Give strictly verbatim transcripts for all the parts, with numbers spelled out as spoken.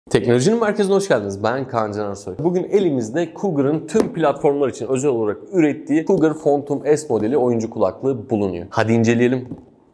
Teknolojinin merkezine hoş geldiniz. Ben Kaan Can Arsoy. Bugün elimizde Cougar'ın tüm platformlar için özel olarak ürettiği Cougar Phantom S modeli oyuncu kulaklığı bulunuyor. Hadi inceleyelim.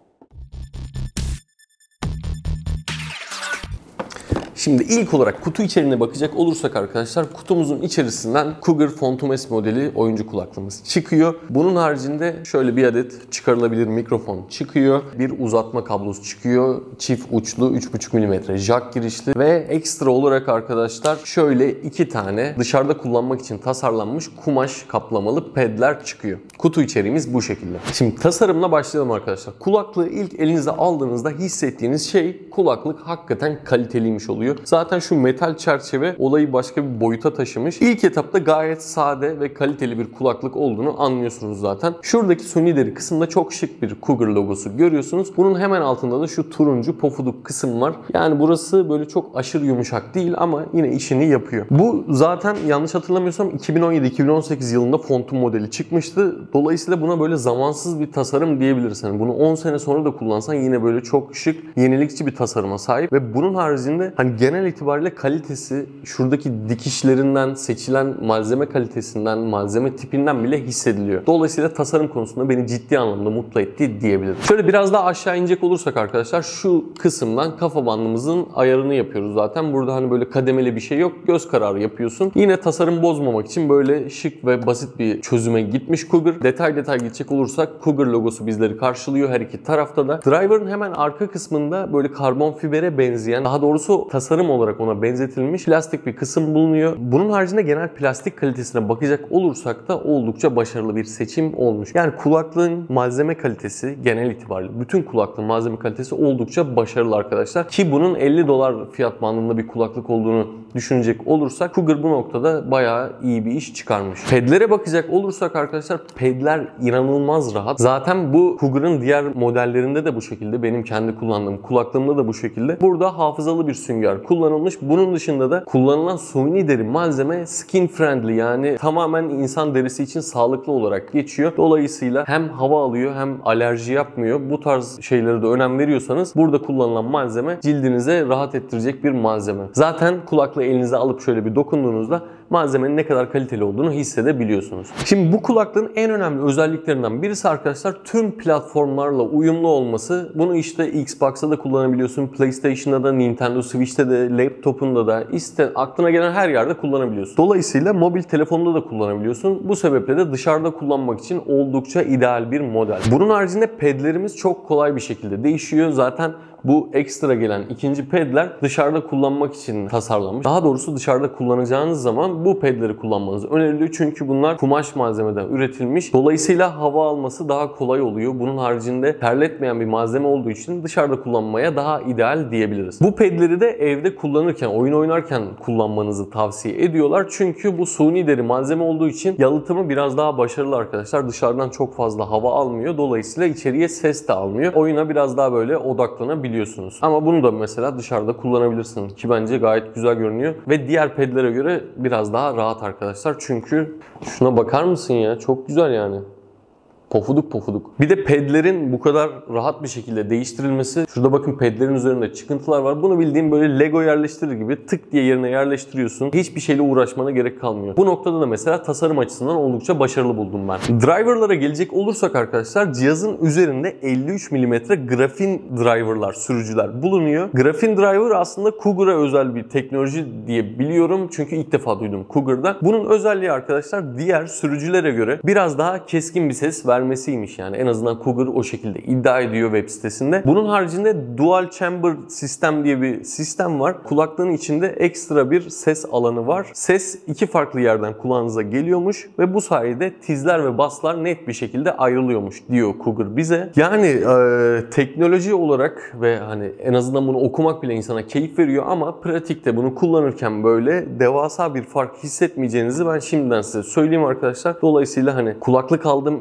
Şimdi ilk olarak kutu içeriğine bakacak olursak arkadaşlar, kutumuzun içerisinden Cougar Phantom S modeli oyuncu kulaklığımız çıkıyor. Bunun haricinde şöyle bir adet çıkarılabilir mikrofon çıkıyor. Bir uzatma kablosu çıkıyor. Çift uçlu üç buçuk milimetre jack girişli ve ekstra olarak arkadaşlar şöyle iki tane dışarıda kullanmak için tasarlanmış kumaş kaplamalı pedler çıkıyor. Kutu içeriğimiz bu şekilde. Şimdi tasarımla başlayalım arkadaşlar. Kulaklığı ilk elinize aldığınızda hissettiğiniz şey, kulaklık hakikaten kaliteliymiş oluyor. Zaten şu metal çerçeve olayı başka bir boyuta taşımış. İlk etapta gayet sade ve kaliteli bir kulaklık olduğunu anlıyorsunuz zaten. Şuradaki Sony deri kısımda çok şık bir Cougar logosu görüyorsunuz. Bunun hemen altında da şu turuncu pofuduk kısım var. Yani burası böyle çok aşırı yumuşak değil ama yine işini yapıyor. Bu zaten yanlış hatırlamıyorsam iki bin on yedi iki bin on sekiz yılında Phantom modeli çıkmıştı. Dolayısıyla buna böyle zamansız bir tasarım diyebiliriz. Yani bunu on sene sonra da kullansan yine böyle çok şık, yenilikçi bir tasarıma sahip ve bunun haricinde hani genel itibariyle kalitesi, şuradaki dikişlerinden, seçilen malzeme kalitesinden, malzeme tipinden bile hissediliyor. Dolayısıyla tasarım konusunda beni ciddi anlamda mutlu etti diyebilirim. Şöyle biraz daha aşağı inecek olursak arkadaşlar, şu kısımdan kafa bandımızın ayarını yapıyoruz zaten. Burada hani böyle kademeli bir şey yok. Göz kararı yapıyorsun. Yine tasarım bozmamak için böyle şık ve basit bir çözüme gitmiş Cougar. Detay detay gidecek olursak Cougar logosu bizleri karşılıyor her iki tarafta da. Driver'ın hemen arka kısmında böyle karbon fibere benzeyen, daha doğrusu tasarım olarak ona benzetilmiş plastik bir kısım bulunuyor. Bunun haricinde genel plastik kalitesine bakacak olursak da oldukça başarılı bir seçim olmuş. Yani kulaklığın malzeme kalitesi genel itibariyle, bütün kulaklığın malzeme kalitesi oldukça başarılı arkadaşlar. Ki bunun elli dolar fiyat bandında bir kulaklık olduğunu düşünecek olursak Cougar bu noktada bayağı iyi bir iş çıkarmış. Pedlere bakacak olursak arkadaşlar, pedler inanılmaz rahat. Zaten bu Cougar'ın diğer modellerinde de bu şekilde. Benim kendi kullandığım kulaklığımda da bu şekilde. Burada hafızalı bir sünger kullanılmış. Bunun dışında da kullanılan suni deri malzeme skin friendly, yani tamamen insan derisi için sağlıklı olarak geçiyor. Dolayısıyla hem hava alıyor hem alerji yapmıyor. Bu tarz şeylere de önem veriyorsanız burada kullanılan malzeme cildinize rahat ettirecek bir malzeme. Zaten kulaklığı elinize alıp şöyle bir dokunduğunuzda malzemenin ne kadar kaliteli olduğunu hissedebiliyorsunuz. Şimdi bu kulaklığın en önemli özelliklerinden birisi arkadaşlar tüm platformlarla uyumlu olması. Bunu işte Xbox'ta da kullanabiliyorsun, PlayStation'da da, Nintendo Switch'te de, laptopunda da, iste aklına gelen her yerde kullanabiliyorsun. Dolayısıyla mobil telefonda da kullanabiliyorsun. Bu sebeple de dışarıda kullanmak için oldukça ideal bir model. Bunun haricinde pedlerimiz çok kolay bir şekilde değişiyor. Zaten bu ekstra gelen ikinci pedler dışarıda kullanmak için tasarlanmış. Daha doğrusu dışarıda kullanacağınız zaman bu pedleri kullanmanız öneriliyor. Çünkü bunlar kumaş malzemeden üretilmiş. Dolayısıyla hava alması daha kolay oluyor. Bunun haricinde terletmeyen bir malzeme olduğu için dışarıda kullanmaya daha ideal diyebiliriz. Bu pedleri de evde kullanırken, oyun oynarken kullanmanızı tavsiye ediyorlar. Çünkü bu suni deri malzeme olduğu için yalıtımı biraz daha başarılı arkadaşlar. Dışarıdan çok fazla hava almıyor. Dolayısıyla içeriye ses de almıyor. Oyuna biraz daha böyle odaklanabiliyorsunuz. Biliyorsunuz. Ama bunu da mesela dışarıda kullanabilirsiniz ki bence gayet güzel görünüyor ve diğer pedlere göre biraz daha rahat arkadaşlar. Çünkü şuna bakar mısın ya? Çok güzel yani. Pofuduk pofuduk. Bir de pedlerin bu kadar rahat bir şekilde değiştirilmesi. Şurada bakın, pedlerin üzerinde çıkıntılar var. Bunu bildiğin böyle Lego yerleştirir gibi tık diye yerine yerleştiriyorsun. Hiçbir şeyle uğraşmana gerek kalmıyor. Bu noktada da mesela tasarım açısından oldukça başarılı buldum ben. Driver'lara gelecek olursak arkadaşlar, cihazın üzerinde elli üç milimetre grafin driver'lar, sürücüler bulunuyor. Grafin driver aslında Cougar'a özel bir teknoloji diye biliyorum. Çünkü ilk defa duydum Cougar'da. Bunun özelliği arkadaşlar diğer sürücülere göre biraz daha keskin bir ses vermesiymiş yani. En azından Cougar o şekilde iddia ediyor web sitesinde. Bunun haricinde dual chamber sistem diye bir sistem var. Kulaklığın içinde ekstra bir ses alanı var. Ses iki farklı yerden kulağınıza geliyormuş ve bu sayede tizler ve baslar net bir şekilde ayrılıyormuş diyor Cougar bize. Yani e, teknoloji olarak ve hani en azından bunu okumak bile insana keyif veriyor ama pratikte bunu kullanırken böyle devasa bir fark hissetmeyeceğinizi ben şimdiden size söyleyeyim arkadaşlar. Dolayısıyla hani kulaklık aldım, üzerinde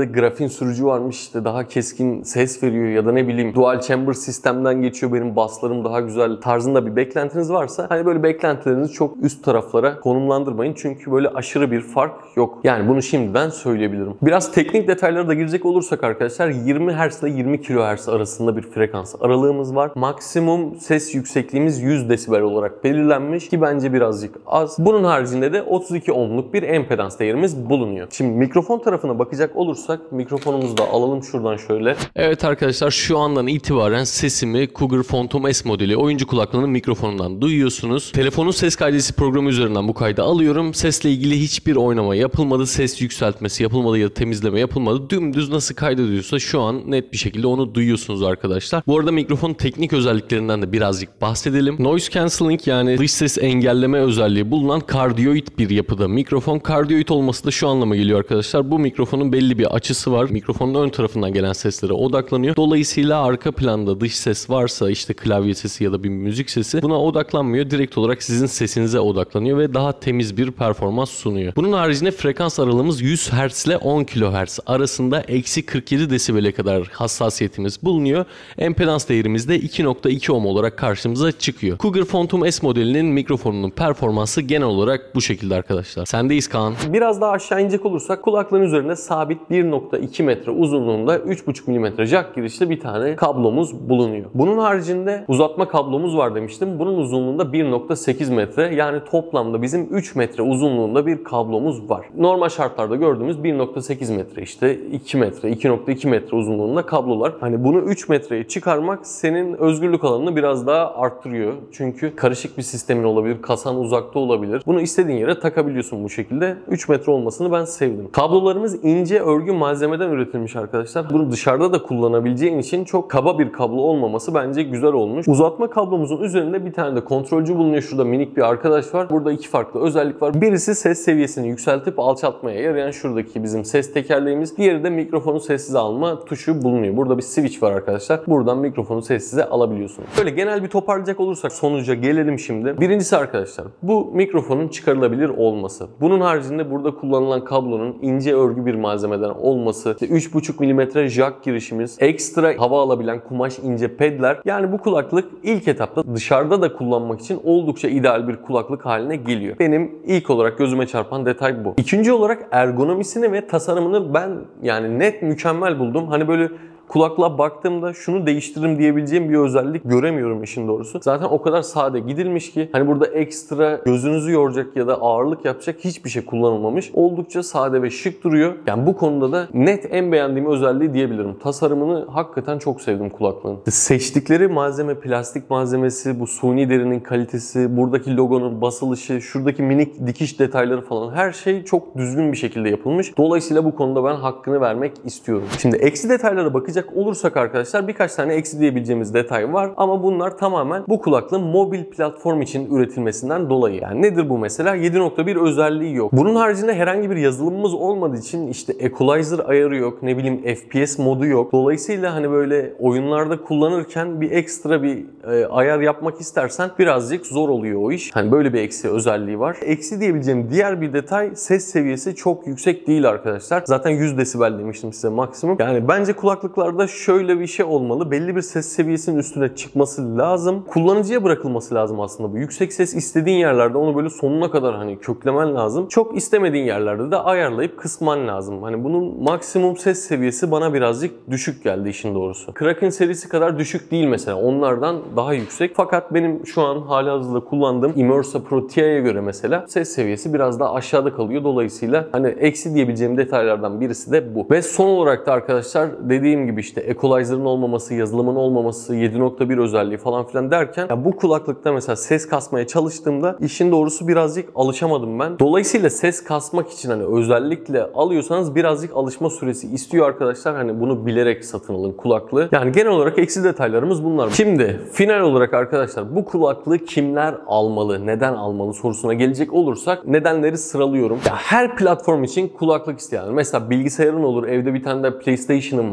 de grafin sürücü varmış, işte daha keskin ses veriyor ya da ne bileyim dual chamber sistemden geçiyor, benim basslarım daha güzel tarzında bir beklentiniz varsa hani böyle beklentilerinizi çok üst taraflara konumlandırmayın. Çünkü böyle aşırı bir fark yok. Yani bunu şimdiden söyleyebilirim. Biraz teknik detaylara da girecek olursak arkadaşlar, yirmi hertz ile yirmi kilohertz arasında bir frekans aralığımız var. Maksimum ses yüksekliğimiz yüz desibel olarak belirlenmiş ki bence birazcık az. Bunun haricinde de otuz iki ohmluk bir empedans değerimiz bulunuyor. Şimdi mikrofon tarafına bakacak olursak mikrofonumuzu da alalım şuradan şöyle. Evet arkadaşlar, şu andan itibaren sesimi Cougar Phantom S modeli oyuncu kulaklığının mikrofonundan duyuyorsunuz. Telefonun ses kaydedicisi programı üzerinden bu kaydı alıyorum. Sesle ilgili hiçbir oynama yapılmadı. Ses yükseltmesi yapılmadı ya da temizleme yapılmadı. Dümdüz nasıl kaydediyorsa şu an net bir şekilde onu duyuyorsunuz arkadaşlar. Bu arada mikrofonun teknik özelliklerinden de birazcık bahsedelim. Noise cancelling, yani dış ses engelleme özelliği bulunan kardioid bir yapıda mikrofon. Kardioid olması da şu anlama geliyor arkadaşlar. Bu mikrofonun belli bir açısı var. Mikrofonun ön tarafından gelen seslere odaklanıyor. Dolayısıyla arka planda dış ses varsa, işte klavye sesi ya da bir müzik sesi, buna odaklanmıyor. Direkt olarak sizin sesinize odaklanıyor ve daha temiz bir performans sunuyor. Bunun haricinde frekans aralığımız yüz hertz ile on kilohertz arasında eksi kırk yedi desibele kadar hassasiyetimiz bulunuyor. Empedans değerimiz de iki nokta iki ohm olarak karşımıza çıkıyor. Cougar Phantom S modelinin mikrofonunun performansı genel olarak bu şekilde arkadaşlar. Sendeyiz Kaan. Biraz daha aşağı inecek olursak kulaklığın üzerinde sabit bir nokta iki metre uzunluğunda üç buçuk milimetre jack girişli bir tane kablomuz bulunuyor. Bunun haricinde uzatma kablomuz var demiştim. Bunun uzunluğunda bir nokta sekiz metre, yani toplamda bizim üç metre uzunluğunda bir kablomuz var. Normal şartlarda gördüğümüz bir nokta sekiz metre, işte iki metre, iki nokta iki metre uzunluğunda kablolar. Hani bunu üç metreye çıkarmak senin özgürlük alanını biraz daha arttırıyor. Çünkü karışık bir sistemin olabilir, kasan uzakta olabilir. Bunu istediğin yere takabiliyorsun bu şekilde. üç metre olmasını ben sevdim. Kablolarımız ince örgü malzemeden üretilmiş arkadaşlar. Bunu dışarıda da kullanabileceğin için çok kaba bir kablo olmaması bence güzel olmuş. Uzatma kablomuzun üzerinde bir tane de kontrolcü bulunuyor. Şurada minik bir arkadaş var. Burada iki farklı özellik var. Birisi ses seviyesini yükseltip alçaltmaya yarayan şuradaki bizim ses tekerleğimiz. Diğeri de mikrofonu sessize alma tuşu bulunuyor. Burada bir switch var arkadaşlar. Buradan mikrofonu sessize alabiliyorsunuz. Böyle genel bir toparlayacak olursak sonuca gelelim şimdi. Birincisi arkadaşlar, bu mikrofonun çıkarılabilir olması. Bunun haricinde burada kullanılan kablonun ince örgü bir malzemeden olması, işte üç buçuk milimetre jack girişimiz, ekstra hava alabilen kumaş ince pedler. Yani bu kulaklık ilk etapta dışarıda da kullanmak için oldukça ideal bir kulaklık haline geliyor. Benim ilk olarak gözüme çarpan detay bu. İkinci olarak ergonomisini ve tasarımını ben yani net mükemmel buldum. Hani böyle kulaklığa baktığımda şunu değiştiririm diyebileceğim bir özellik göremiyorum işin doğrusu. Zaten o kadar sade gidilmiş ki hani burada ekstra gözünüzü yoracak ya da ağırlık yapacak hiçbir şey kullanılmamış. Oldukça sade ve şık duruyor. Yani bu konuda da net en beğendiğim özelliği diyebilirim. Tasarımını hakikaten çok sevdim kulaklığın. Seçtikleri malzeme, plastik malzemesi, bu suni derinin kalitesi, buradaki logonun basılışı, şuradaki minik dikiş detayları falan, her şey çok düzgün bir şekilde yapılmış. Dolayısıyla bu konuda ben hakkını vermek istiyorum. Şimdi eksi detaylara bakacak olursak arkadaşlar birkaç tane eksi diyebileceğimiz detay var ama bunlar tamamen bu kulaklığın mobil platform için üretilmesinden dolayı. Yani nedir bu mesela? yedi nokta bir özelliği yok. Bunun haricinde herhangi bir yazılımımız olmadığı için işte equalizer ayarı yok, ne bileyim F P S modu yok. Dolayısıyla hani böyle oyunlarda kullanırken bir ekstra bir e, ayar yapmak istersen birazcık zor oluyor o iş. Hani böyle bir eksi özelliği var. Eksi diyebileceğim diğer bir detay, ses seviyesi çok yüksek değil arkadaşlar. Zaten yüz desibel demiştim size maksimum. Yani bence kulaklıklar şöyle bir şey olmalı. Belli bir ses seviyesinin üstüne çıkması lazım. Kullanıcıya bırakılması lazım aslında bu. Yüksek ses istediğin yerlerde onu böyle sonuna kadar hani köklemen lazım. Çok istemediğin yerlerde de ayarlayıp kısman lazım. Hani bunun maksimum ses seviyesi bana birazcık düşük geldi işin doğrusu. Kraken serisi kadar düşük değil mesela. Onlardan daha yüksek. Fakat benim şu an halihazırda kullandığım Immersa Pro Tia'ya göre mesela ses seviyesi biraz daha aşağıda kalıyor. Dolayısıyla hani eksi diyebileceğim detaylardan birisi de bu. Ve son olarak da arkadaşlar dediğim gibi işte equalizer'ın olmaması, yazılımın olmaması, yedi nokta bir özelliği falan filan derken ya bu kulaklıkta mesela ses kasmaya çalıştığımda işin doğrusu birazcık alışamadım ben. Dolayısıyla ses kasmak için hani özellikle alıyorsanız birazcık alışma süresi istiyor arkadaşlar. Hani bunu bilerek satın alın kulaklığı. Yani genel olarak eksi detaylarımız bunlar. Şimdi final olarak arkadaşlar bu kulaklığı kimler almalı, neden almalı sorusuna gelecek olursak nedenleri sıralıyorum. Ya her platform için kulaklık isteyen, mesela bilgisayarın olur, evde bir tane de PlayStation'ın vardır, ne bileyim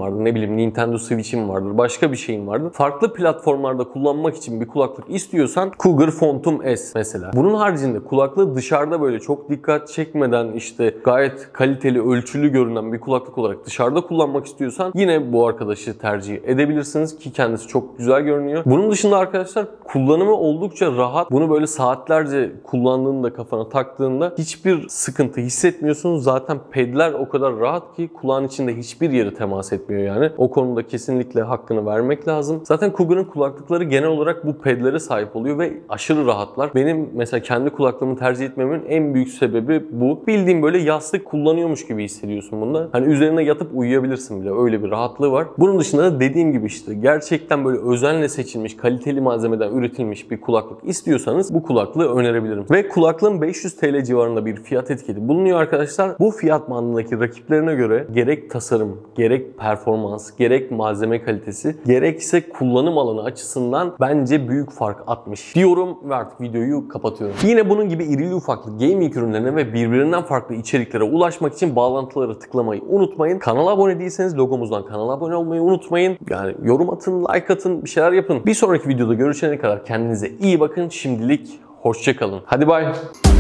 bileyim Nintendo Switch'in vardır, başka bir şeyin vardır. Farklı platformlarda kullanmak için bir kulaklık istiyorsan Cougar Phantom S mesela. Bunun haricinde kulaklığı dışarıda böyle çok dikkat çekmeden işte gayet kaliteli, ölçülü görünen bir kulaklık olarak dışarıda kullanmak istiyorsan yine bu arkadaşı tercih edebilirsiniz ki kendisi çok güzel görünüyor. Bunun dışında arkadaşlar kullanımı oldukça rahat. Bunu böyle saatlerce kullandığında, kafana taktığında hiçbir sıkıntı hissetmiyorsunuz. Zaten pedler o kadar rahat ki kulağın içinde hiçbir yere temas etmiyor yani. O konuda kesinlikle hakkını vermek lazım. Zaten Cougar'ın kulaklıkları genel olarak bu pedlere sahip oluyor ve aşırı rahatlar. Benim mesela kendi kulaklığımı tercih etmemin en büyük sebebi bu. Bildiğim böyle yastık kullanıyormuş gibi hissediyorsun bunda. Hani üzerine yatıp uyuyabilirsin bile. Öyle bir rahatlığı var. Bunun dışında da dediğim gibi işte gerçekten böyle özenle seçilmiş, kaliteli malzemeden üretilmiş bir kulaklık istiyorsanız bu kulaklığı önerebilirim. Ve kulaklığın beş yüz TL civarında bir fiyat etiketi bulunuyor arkadaşlar. Bu fiyat bandındaki rakiplerine göre gerek tasarım, gerek performans, gerek malzeme kalitesi, gerekse kullanım alanı açısından bence büyük fark atmış diyorum ve artık videoyu kapatıyorum. Yine bunun gibi irili ufaklı gaming ürünlerine ve birbirinden farklı içeriklere ulaşmak için bağlantıları tıklamayı unutmayın. Kanala abone değilseniz logomuzdan kanala abone olmayı unutmayın. Yani yorum atın, like atın, bir şeyler yapın. Bir sonraki videoda görüşene kadar kendinize iyi bakın. Şimdilik hoşça kalın. Hadi bay.